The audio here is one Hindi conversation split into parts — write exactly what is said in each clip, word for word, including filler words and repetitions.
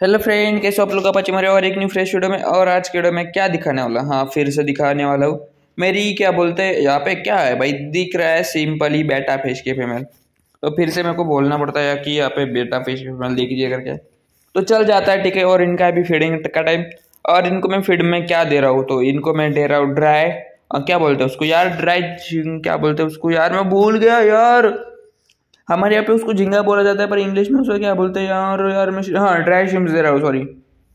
हेलो फ्रेंड, कैसे हो आप लोग? अपाचे मेरे और एक न्यू फ्रेश वीडियो में। और आज के वीडियो में क्या दिखाने वाला? हाँ, फिर से दिखाने वाला हूँ मेरी क्या बोलते हैं यहाँ पे, क्या है भाई, दिख रहा है सिंपली बेटा फिश की फीमेल। तो फिर से मेरे को बोलना पड़ता है कि यहाँ पे बेटा फिश की फीमेल दीजिए करके, तो चल जाता है, ठीक है। और इनका भी फीडिंग का टाइम, और इनको मैं फीड में क्या दे रहा हूँ, तो इनको मैं दे रहा हूँ ड्राई, क्या बोलते हैं उसको यार, ड्राई क्या बोलते हैं उसको यार, मैं भूल गया यार। हमारे यहाँ पे उसको झींगा बोला जाता है, पर इंग्लिश में उसको क्या बोलते हैं यार यार मैं, हाँ, ड्राई श्रिम्प्स दे रहा हूँ, सॉरी।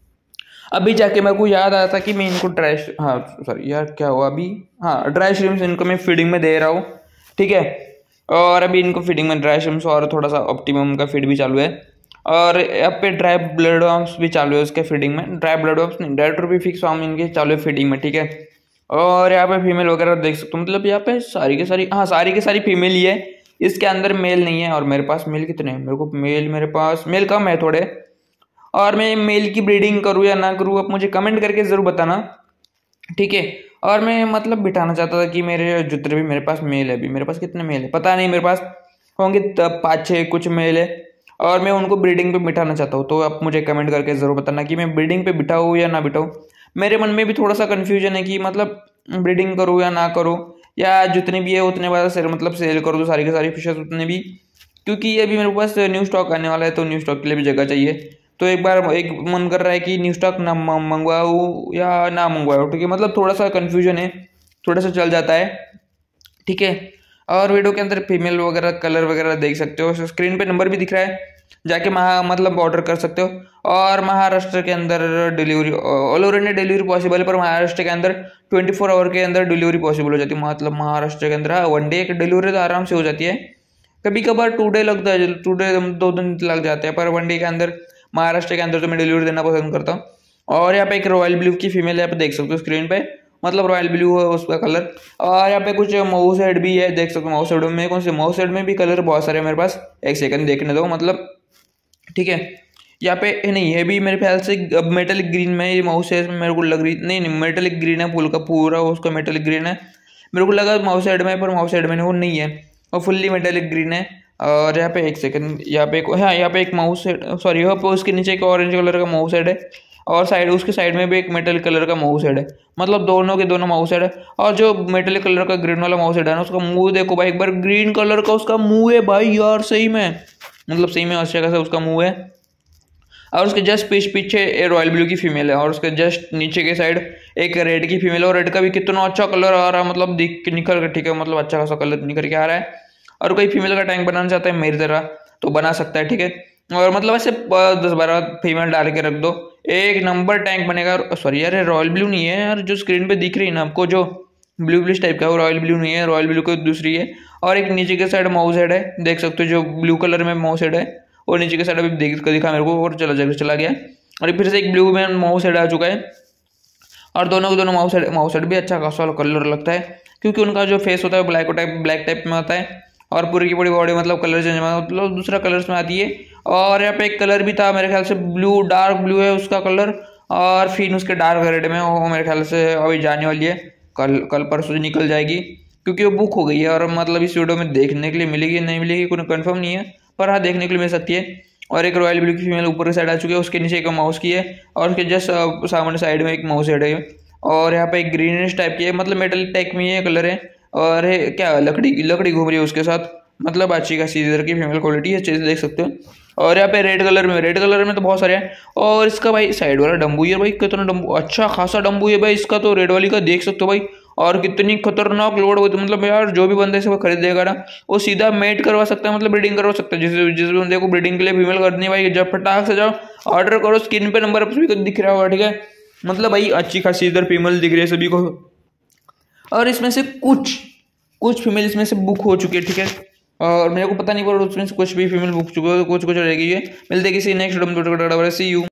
अभी जाके मेरे को याद आया था कि मैं इनको ड्राई, हाँ सॉरी यार, क्या हुआ अभी, हाँ, ड्राई श्रिम्प्स इनको मैं फीडिंग में दे रहा हूँ, ठीक है। और अभी इनको फीडिंग में ड्राई श्रिम्प्स और थोड़ा सा ऑप्टिमम का फीड भी चालू है। और यहाँ पे ड्राई ब्लड वर्म्स भी चालू है उसके फीडिंग में, ड्राई ब्लड वर्म्स नहीं, डायट्रोफिक फॉर्म इनके चालू है फीडिंग में, ठीक है। और यहाँ पे फीमेल वगैरह देख सकते हो, मतलब यहाँ पे सारी के सारी, हाँ सारी के सारी फीमेल ही है, इसके अंदर मेल नहीं है। और मेरे पास मेल कितने हैं, मेरे को मेल मेरे पास मेल कम है थोड़े। और मैं मेल की ब्रीडिंग करूँ या ना करूँ, आप मुझे कमेंट करके ज़रूर बताना, ठीक है। और मैं मतलब बिठाना चाहता था कि मेरे जितने भी मेरे पास मेल है, अभी मेरे पास कितने मेल है पता नहीं, मेरे पास होंगे तब पाँच छः कुछ मेल है, और मैं उनको ब्रीडिंग पे बिठाना चाहता हूँ। तो आप मुझे कमेंट करके ज़रूर बताना कि मैं ब्रीडिंग पे बिठाऊँ या ना बिठाऊँ। मेरे मन में भी थोड़ा सा कन्फ्यूजन है कि मतलब ब्रीडिंग करूँ या ना करूँ, या जितने भी है उतने बार से मतलब सेल कर दो सारी के सारी फिशेस उतने भी, क्योंकि ये भी मेरे पास न्यू स्टॉक आने वाला है, तो न्यू स्टॉक के लिए भी जगह चाहिए। तो एक बार एक मन कर रहा है कि न्यू स्टॉक ना मंगवाऊँ या ना मंगवाऊँ, ठीक है। मतलब थोड़ा सा कन्फ्यूजन है, थोड़ा सा चल जाता है, ठीक है। और वीडियो के अंदर फीमेल वगैरह कलर वगैरह देख सकते हो, स्क्रीन पे नंबर भी दिख रहा है, जाके महा मतलब ऑर्डर कर सकते हो। और महाराष्ट्र के अंदर delivery, all over India delivery possible है, पर महाराष्ट्र के अंदर ट्वेंटी फोर आवर के अंदर डिलीवरी पॉसिबल हो जाती है। मतलब महाराष्ट्र के अंदर हाँ वन डे एक डिलीवरी तो आराम से हो जाती है, कभी कभार टू डे लगता है, टू डे दो दिन लग जाते हैं, पर वन डे के अंदर महाराष्ट्र के अंदर तो मैं डिलीवरी देना पसंद करता हूँ। और यहाँ पे एक रॉयल ब्लू की फीमेल यहाँ पे देख सकते हो स्क्रीन पे, मतलब रॉयल ब्लू है उसका कलर। और यहाँ पे कुछ माउस हेड भी है, देख सकते हो माउस हेड में, कौन से माउस हेड में भी कलर बहुत सारे मेरे पास, एक सेकंड देखने दो, मतलब ठीक है। यहाँ पे नहीं, ये भी मेरे ख्याल से मेटेलिक ग्रीन में ये माउस है, मेरे को लग रही, नहीं नहीं मेटेलिक ग्रीन है, फुल का पूरा उसका मेटेलिक ग्रीन है, मेरे को लगा माउस हेड में, पर माउस हेड में वो नहीं है, और फुल्ली मेटेलिक ग्रीन है। और यहाँ पे एक सेकंड, यहाँ पे एक, हाँ यहाँ पे एक माउस हेड, सॉरी यहाँ पे उसके नीचे एक ऑरेंज कलर का माउस हेड है, और साइड उसके साइड में भी एक मेटल कलर का माउस हेड है, मतलब दोनों के दोनों माउस हेड है। और जो मेटल कलर का ग्रीन वाला माउस हेड है ना, उसका मुंह देखो भाई एक बार, ग्रीन कलर का उसका मुंह है भाई यार, सही में, मतलब सही में अच्छा खासा उसका मुंह है। और उसके जस्ट पीछे पीछे रॉयल ब्लू की फीमेल है, और उसके जस्ट नीचे के साइड एक रेड की फीमेल है, और रेड का भी कितना अच्छा कलर आ रहा है, मतलब दिख निकल कर, ठीक है, मतलब अच्छा खासा कलर निकल के आ रहा है। और कोई फीमेल का टैंक बनाना चाहता है मेरी तरह तो बना सकता है, ठीक है। और मतलब ऐसे दस बारह फीमेल डाल के रख दो, एक नंबर टैंक बनेगा। सॉरी यार, रॉयल ब्लू नहीं है यार, जो स्क्रीन पे दिख रही है ना आपको, जो ब्लू ब्लू टाइप का, वो रॉयल ब्लू नहीं है, रॉयल ब्लू को दूसरी है। और एक नीचे के साइड माउस हेड है, देख सकते हो, जो ब्लू कलर में माउस हेड है, और नीचे के साइड अभी देख दिखा मेरे को, और चला जाएगा चला गया। और फिर से एक ब्लू में माउस हेड आ चुका है, और दोनों के दोनों माउस हेड माउस हेड भी अच्छा खासा कलर लगता है, क्योंकि उनका जो फेस होता है ब्लैक टाइप ब्लैक टाइप में होता है, और पूरी की पूरी बॉडी मतलब कलर चेंज में, मतलब दूसरा कलर्स में आती है। और यहाँ पे एक कलर भी था मेरे ख्याल से, ब्लू डार्क ब्लू है उसका कलर, और फिर उसके डार्क रेड में, वो मेरे ख्याल से अभी जाने वाली है, कल कल परसों निकल जाएगी, क्योंकि वो बुक हो गई है। और मतलब इस वीडियो में देखने के लिए मिलेगी नहीं मिलेगी कोई कंफर्म नहीं है, पर हाँ देखने के लिए मिल सकती है। और एक रॉयल ब्लू की फीमेल ऊपर की साइड आ चुकी है, उसके नीचे एक माउस की है, और उसके जस्ट सामने साइड में एक माउस हेड है। और यहाँ पे एक ग्रीनिश टाइप की है, मतलब मेटल टाइप में ये कलर है, और है क्या, लकड़ी लकड़ी घूम रही है उसके साथ, मतलब अच्छी खासी इधर की फीमेल क्वालिटी है, अच्छे से देख सकते हो। और यहाँ पे रेड कलर में, रेड कलर में तो बहुत सारे हैं। और इसका भाई साइड वाला डम्बू है भाई, कितना डम्बू, अच्छा खासा डम्बू है भाई इसका, तो रेड वाली का देख सकते हो भाई। और कितनी खतरनाक लोड होती है, मतलब यार जो भी बंदे से वो खरीदेगा ना, वो सीधा मेट करवा सकता है, मतलब ब्रीडिंग करवा सकता है। जिस जिस बंदे को ब्रीडिंग के लिए फीमेल करनी है भाई, जब फटाक से जाओ ऑर्डर करो, स्क्रीन पे नंबर सभी को दिख रहा होगा, ठीक है। मतलब भाई अच्छी खासी इधर फीमेल दिख रही है सभी को, और इसमें से कुछ कुछ फीमेल इसमें से बुक हो चुकी है, ठीक है। और मेरे को पता नहीं पर उसमें से कुछ भी फीमेल बुक चुके हो, कुछ कुछ रह गई है। मिलते किसी नेक्स्ट सी यू।